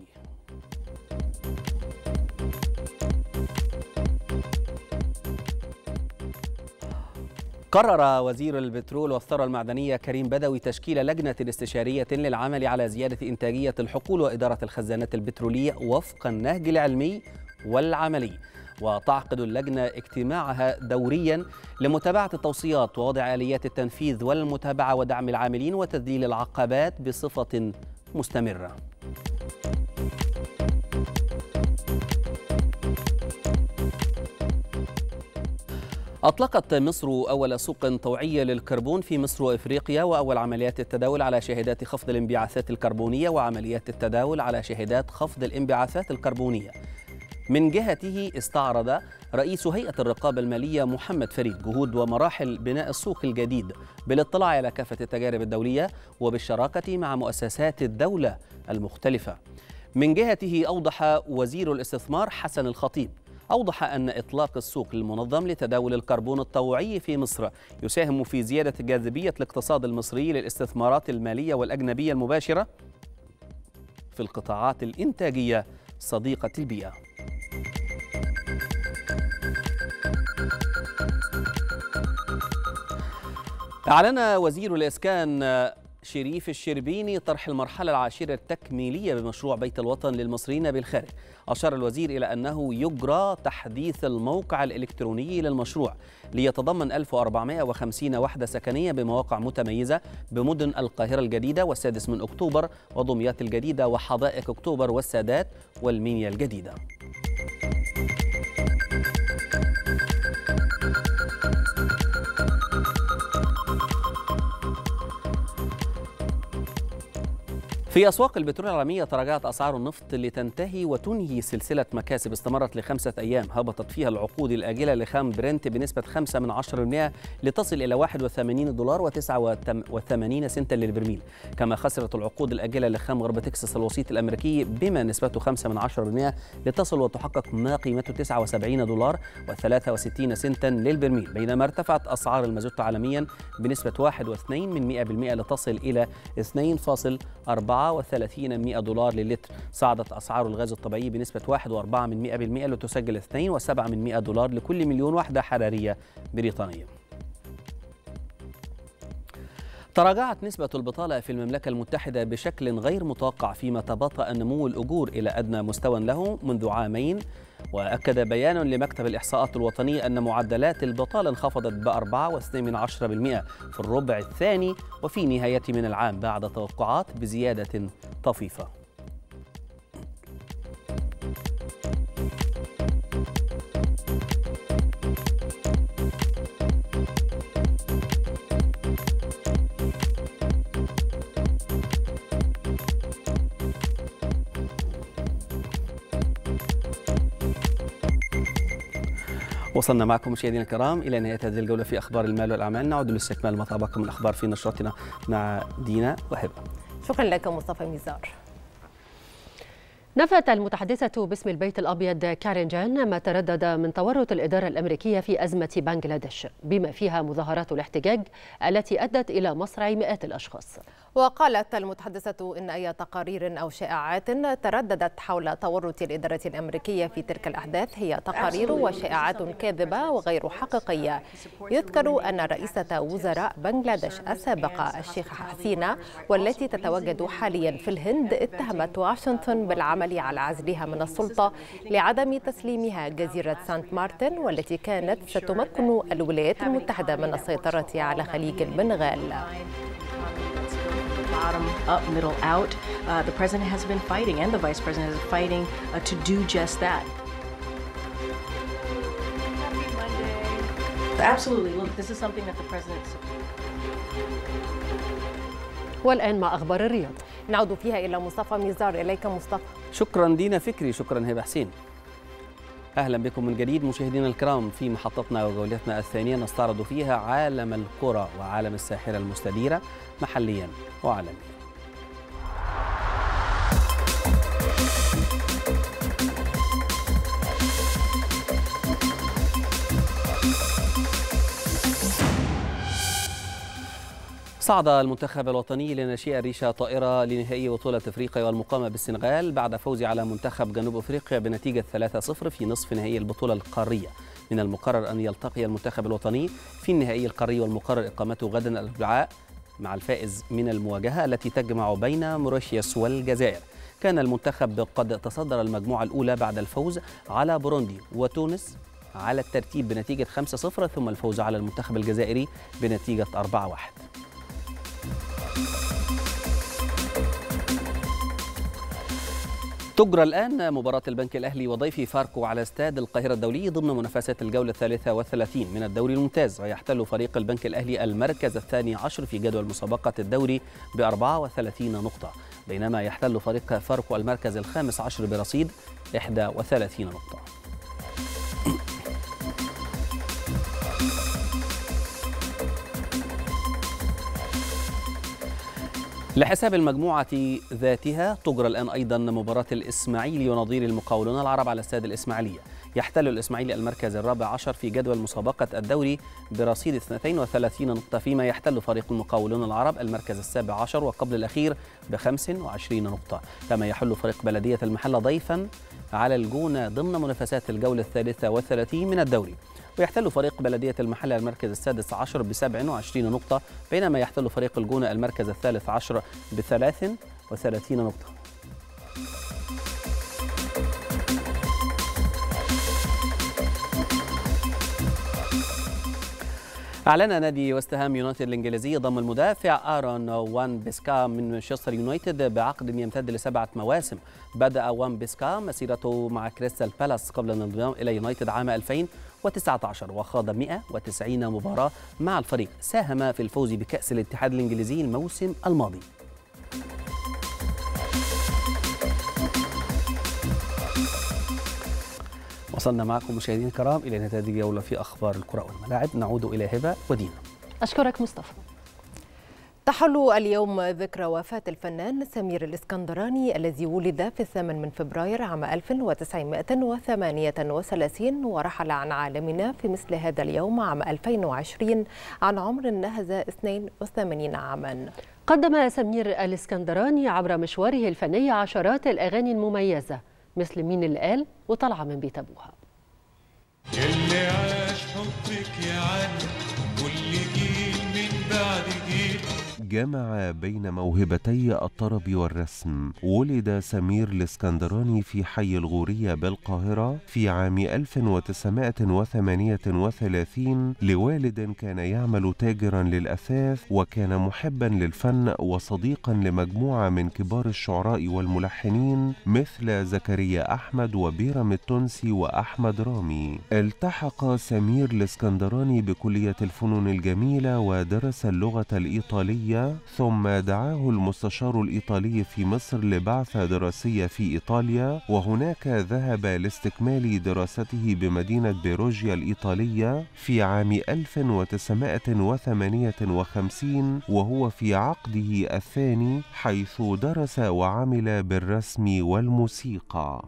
[SPEAKER 11] قرر وزير البترول والثروة المعدنية كريم بدوي تشكيل لجنة استشارية للعمل على زيادة إنتاجية الحقول وإدارة الخزانات البترولية وفق النهج العلمي والعملي، وتعقد اللجنة اجتماعها دوريا لمتابعة التوصيات ووضع آليات التنفيذ والمتابعة ودعم العاملين وتذليل العقبات بصفة مستمرة. أطلقت مصر أول سوق طوعي للكربون في مصر وإفريقيا، وأول عمليات التداول على شهادات خفض الانبعاثات الكربونية وعمليات التداول على شهادات خفض الانبعاثات الكربونية. من جهته استعرض رئيس هيئة الرقابة المالية محمد فريد جهود ومراحل بناء السوق الجديد بالاطلاع على كافة التجارب الدولية وبالشراكة مع مؤسسات الدولة المختلفة. من جهته أوضح وزير الاستثمار حسن الخطيب أوضح أن إطلاق السوق المنظم لتداول الكربون الطوعي في مصر يساهم في زيادة جاذبية الاقتصاد المصري للاستثمارات المالية والأجنبية المباشرة في القطاعات الإنتاجية صديقة البيئة. أعلن وزير الإسكان شريف الشربيني طرح المرحلة العاشرة التكميلية بمشروع بيت الوطن للمصريين بالخارج. أشار الوزير إلى أنه يجرى تحديث الموقع الإلكتروني للمشروع ليتضمن ألف وأربعمائة وخمسين وحدة سكنية بمواقع متميزة بمدن القاهرة الجديدة والسادس من أكتوبر ودمياط الجديدة وحدائق أكتوبر والسادات والمنيا الجديدة. في أسواق البترول العالمية تراجعت أسعار النفط لتنتهي وتنهي سلسلة مكاسب استمرت لخمسة أيام هبطت فيها العقود الآجلة لخام برنت بنسبة خمسة من عشرة بالمئة لتصل إلى واحد وثمانين دولار وتسعة وثمانين سنتا للبرميل. كما خسرت العقود الآجلة لخام غرب تكساس الوسيط الأمريكي بما نسبته خمسة من عشرة بالمئة لتصل وتحقق ما قيمته تسعة وسبعين دولار وثلاثة وستين سنتا للبرميل، بينما ارتفعت أسعار المازوت عالميا بنسبة واحد وعشرين من مئة بالمئة لتصل إلى اثنين فاصل أربعة وثلاثين مئة دولار للتر. صعدت أسعار الغاز الطبيعي بنسبة واحد وأربعة من مئة بالمئة لتسجل اثنين وسبعة من مئة دولار لكل مليون وحدة حرارية بريطانية. تراجعت نسبة البطالة في المملكة المتحدة بشكل غير متوقع فيما تباطأ نمو الأجور إلى أدنى مستوى له منذ عامين. وأكد بيان لمكتب الإحصاءات الوطني أن معدلات البطالة انخفضت بأربعة واثنين من عشرة بالمئة في الربع الثاني وفي نهاية من العام بعد توقعات بزيادة طفيفة. وصلنا معكم مشاهدينا الكرام إلى نهاية هذه الجولة في أخبار المال والأعمال. نعود لاستكمال ما تبقى من الأخبار في نشرتنا مع دينا وهبة.
[SPEAKER 2] شكرا لك مصطفى ميزار.
[SPEAKER 1] نفت المتحدثة باسم البيت الأبيض كارين جان ما تردد من تورط الإدارة الأمريكية في أزمة بنغلاديش، بما فيها مظاهرات الاحتجاج التي أدت إلى مصرع مئات الأشخاص.
[SPEAKER 2] وقالت المتحدثة إن أي تقارير أو شائعات ترددت حول تورط الإدارة الأمريكية في تلك الأحداث هي تقارير وشائعات كاذبة وغير حقيقية. يذكر أن رئيسة وزراء بنغلاديش السابقة الشيخة حسينة والتي تتواجد حاليا في الهند اتهمت واشنطن بالعمل على عزلها من السلطة لعدم تسليمها جزيرة سانت مارتن والتي كانت ستمكن الولايات المتحدة من السيطرة على خليج البنغال.
[SPEAKER 12] Bottom up, middle out. Uh, the president has been fighting, and the vice president is fighting uh, to do just that. Absolutely. Look, this is something that the president.
[SPEAKER 1] والآن مع أخبار الرياضة
[SPEAKER 2] نعود فيها إلى مصطفى ميزار. إليك مصطفى.
[SPEAKER 11] شكرا دينا فكري، شكرا هبة حسين. أهلا بكم من جديد مشاهدينا الكرام في محطتنا وجولتنا الثانية نستعرض فيها عالم الكرة وعالم الساحرة المستديرة محليا وعالميا. صعد المنتخب الوطني لناشئ الريشة طائرة لنهائي بطولة افريقيا والمقامة بالسنغال بعد فوز على منتخب جنوب افريقيا بنتيجة ثلاثة صفر في نصف نهائي البطولة القارية. من المقرر أن يلتقي المنتخب الوطني في النهائي القاري والمقرر إقامته غدا الأربعاء مع الفائز من المواجهة التي تجمع بين موريشيوس والجزائر. كان المنتخب قد تصدر المجموعة الأولى بعد الفوز على بوروندي وتونس على الترتيب بنتيجة خمسة صفر ثم الفوز على المنتخب الجزائري بنتيجة أربعة واحد. تجرى الآن مباراة البنك الأهلي وضيفي فاركو على استاد القاهرة الدولي ضمن منافسات الجولة الثالثة والثلاثين من الدوري الممتاز، ويحتل فريق البنك الأهلي المركز الثاني عشر في جدول مسابقة الدوري بأربعة وثلاثين نقطة، بينما يحتل فريق فاركو المركز الخامس عشر برصيد إحدى وثلاثين نقطة. لحساب المجموعة ذاتها تجرى الآن أيضا مباراة الإسماعيلي ونظير المقاولون العرب على استاد الإسماعيلية. يحتل الإسماعيلي المركز الرابع عشر في جدول مسابقة الدوري برصيد اثنتين وثلاثين نقطة، فيما يحتل فريق المقاولون العرب المركز السابع عشر وقبل الأخير بخمس وعشرين نقطة. كما يحل فريق بلدية المحلة ضيفا على الجونة ضمن منافسات الجولة الثالثة والثلاثين من الدوري، ويحتل فريق بلدية المحلة المركز السادس عشر بسبع وعشرين نقطة، بينما يحتل فريق الجونة المركز الثالث عشر بثلاث وثلاثين نقطة. أعلن نادي وست هام يونايتد الإنجليزي ضم المدافع آرون وان بيسكا من مانشستر يونايتد بعقد يمتد لسبعة مواسم. بدأ وان بيسكا مسيرته مع كريستال بالاس قبل الانضمام إلى يونايتد عام ألفين وتسعة عشر وخاض مئة وتسعين مباراة مع الفريق. ساهم في الفوز بكأس الاتحاد الإنجليزي الموسم الماضي. وصلنا معكم مشاهدينا الكرام إلى نهاية هذه الجولة في أخبار الكرة والملاعب. نعود إلى هبة ودينا.
[SPEAKER 1] أشكرك مصطفى.
[SPEAKER 2] تحل اليوم ذكرى وفاة الفنان سمير الإسكندراني الذي ولد في الثامن من فبراير عام ألف وتسعمائة وثمانية وثلاثين ورحل عن عالمنا في مثل هذا اليوم عام ألفين وعشرين عن عمر ناهز اثنين وثمانين عاما.
[SPEAKER 1] قدم سمير الإسكندراني عبر مشواره الفني عشرات الأغاني المميزة مثل مين اللي قال وطلعة من بيت أبوها.
[SPEAKER 13] اللي عاش حبك يا عالم كل جيل من بعد جيل.
[SPEAKER 9] جمع بين موهبتي الطرب والرسم. ولد سمير الإسكندراني في حي الغورية بالقاهرة في عام ألف وتسعمائة وثمانية وثلاثين لوالد كان يعمل تاجرا للأثاث، وكان محبا للفن وصديقا لمجموعة من كبار الشعراء والملحنين مثل زكريا أحمد وبيرم التونسي وأحمد رامي. التحق سمير الإسكندراني بكلية الفنون الجميلة ودرس اللغة الإيطالية إيطاليا، ثم دعاه المستشار الإيطالي في مصر لبعثة دراسية في إيطاليا، وهناك ذهب لاستكمال دراسته بمدينة بيروجيا الإيطالية في عام ألف وتسعمائة وثمانية وخمسين، وهو في عقده الثاني، حيث درس وعمل بالرسم والموسيقى.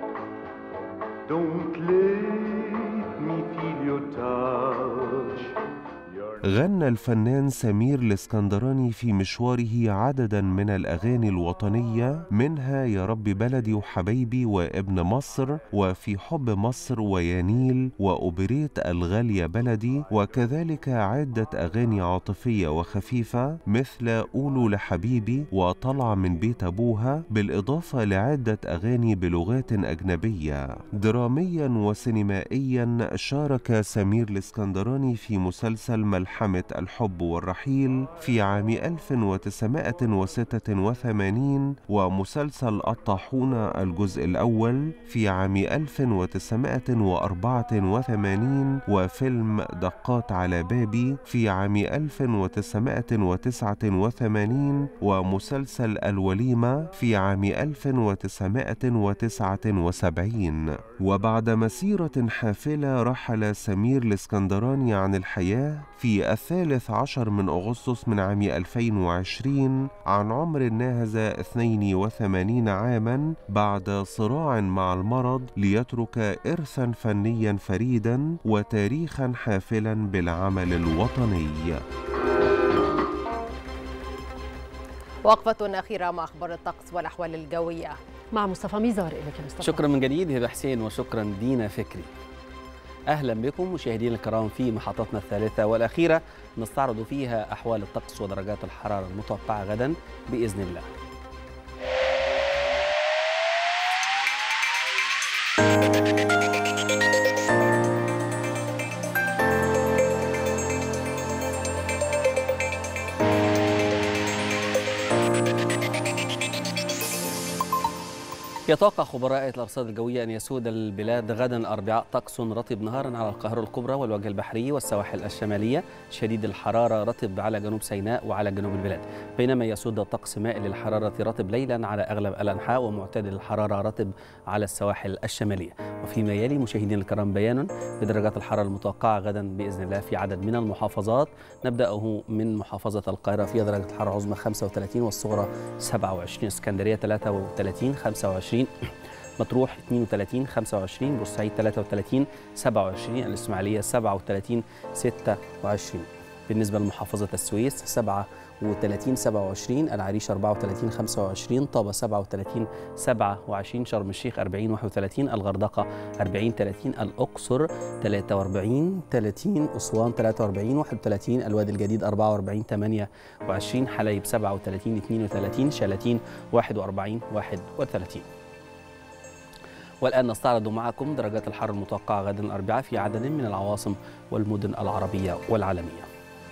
[SPEAKER 9] Don't let me feel your touch. غنى الفنان سمير الاسكندراني في مشواره عددا من الأغاني الوطنية، منها يا رب بلدي وحبايبي وابن مصر وفي حب مصر ويانيل وأوبريت الغالية بلدي، وكذلك عدة أغاني عاطفية وخفيفة مثل قولوا لحبيبي وطلع من بيت أبوها، بالإضافة لعدة أغاني بلغات أجنبية. دراميا وسينمائيا شارك سمير الاسكندراني في مسلسل ملحمة الحب والرحيل في عام ألف وتسعمائة وستة وثمانين، ومسلسل الطاحونة الجزء الأول في عام ألف وتسعمائة وأربعة وثمانين، وفيلم دقات على بابي في عام ألف وتسعمائة وتسعة وثمانين، ومسلسل الوليمة في عام ألف وتسعمائة وتسعة وسبعين. وبعد مسيرة حافلة رحل سمير الاسكندراني عن الحياة في الثالث عشر من أغسطس من عام ألفين وعشرين عن عمر ناهز اثنين وثمانين عاما، بعد صراع مع المرض، ليترك إرثا فنيا فريدا وتاريخا حافلا بالعمل الوطني.
[SPEAKER 2] وقفة أخيرة مع أخبار الطقس والأحوال الجوية
[SPEAKER 1] مع مصطفى ميزار. إليك يا مصطفى.
[SPEAKER 11] شكرا من جديد هبة حسين، وشكرا دينا فكري. أهلا بكم مشاهدينا الكرام في محطتنا الثالثة والأخيرة، نستعرض فيها أحوال الطقس ودرجات الحرارة المتوقعة غدا بإذن الله. يتوقع خبراء الأرصاد الجوية أن يسود البلاد غدا الأربعاء طقس رطب نهارا على القاهرة الكبرى والوجه البحري والسواحل الشمالية، شديد الحرارة رطب على جنوب سيناء وعلى جنوب البلاد، بينما يسود طقس مائل للحرارة رطب ليلا على أغلب الأنحاء، ومعتدل الحرارة رطب على السواحل الشمالية. وفيما يلي مشاهدينا الكرام بيان بدرجات الحرارة المتوقعة غدا بإذن الله في عدد من المحافظات، نبدأه من محافظة القاهرة فيها درجة الحرارة العظمى خمسة وثلاثين والصغرى سبعة وعشرين، اسكندرية ثلاثة وثلاثين خمسة وعشرين، مطروح اثنين وثلاثين خمسة وعشرين، بورسعيد ثلاثة وثلاثين سبعة وعشرين، الإسماعيلية سبعة وثلاثين ستة وعشرين. بالنسبة لمحافظة السويس سبعة وثلاثين سبعة وعشرين، العريش أربعة وثلاثين خمسة وعشرين، طابة سبعة وثلاثين سبعة وعشرين، شرم الشيخ أربعين واحد وثلاثين، الغردقة أربعين ثلاثين، الأقصر ثلاثة وأربعين ثلاثين، أسوان ثلاثة وأربعين واحد وثلاثين، الوادي الجديد أربعة وأربعين ثمانية وعشرين، حلايب سبعة وثلاثين اثنين وثلاثين، شلاتين واحد وأربعين واحد وثلاثين. والآن نستعرض معكم درجات الحرارة المتوقعة غدا الأربعاء في عدد من العواصم والمدن العربية والعالمية.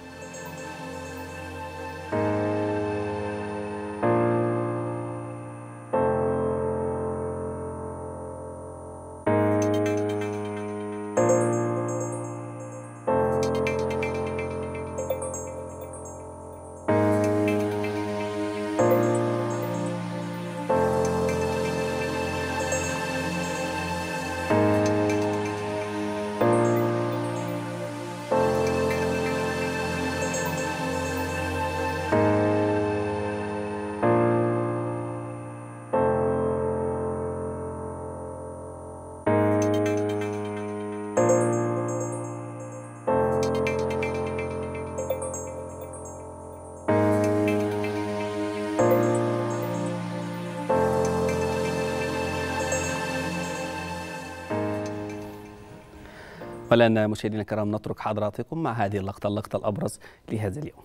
[SPEAKER 11] والآن مشاهدينا الكرام نترك حضراتكم مع هذه اللقطة اللقطة الأبرز لهذا اليوم.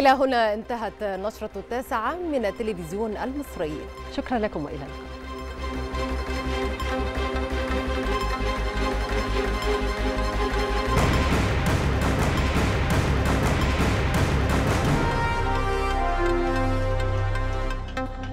[SPEAKER 2] إلى هنا انتهت نشرة التاسعة من التلفزيون المصري.
[SPEAKER 1] شكرا لكم وإلى اللقاء.